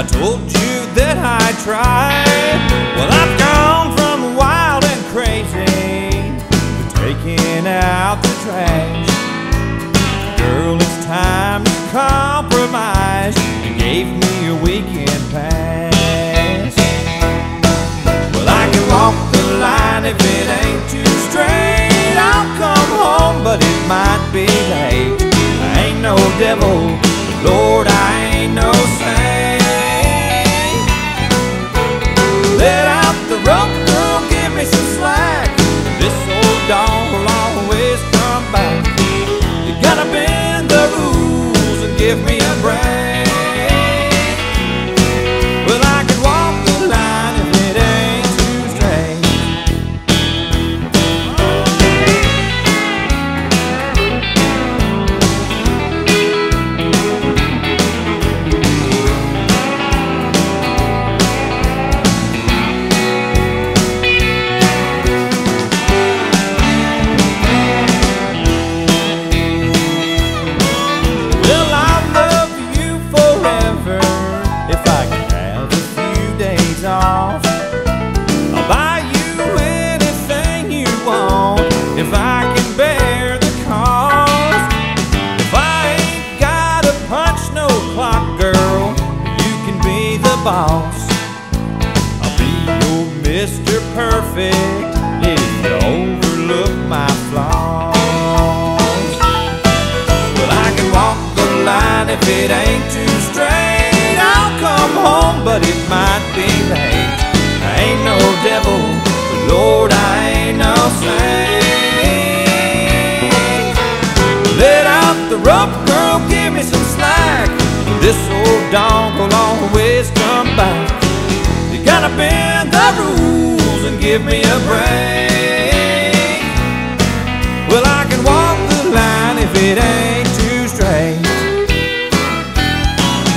I told you that I tried. Well, I've gone from wild and crazy to taking out the trash. Girl, it's time to compromise. You gave me a weekend pass. Well, I can walk the line if it ain't too straight. I'll come home, but it might be late. I ain't no devil, but Lord, I ain't no saint. Let out the rope, girl, give me some slack. This old dog will always come back. You gotta bend the rules and give me a break. Well, I can walk the line if it ain't too straight. Well, I'll love you forever if I can have a few days off. I'll buy you anything you want if I can bear the cost. If I ain't got to punch no clock, girl, you can be the boss. I'll be your Mr. Perfect if you overlook my flaws. Well, I can walk the line if it ain't too straight. I'll come home, but it might be late. I ain't no devil, but Lord, I ain't no saint. Let out the rope, girl, give me some slack. This old dog will always come back. You gotta bend the rules and give me a break. Well, I can walk the line if it ain't too straight.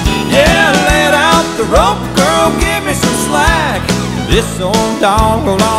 Yeah, let out the rope, girl, give me some slack. This old dog will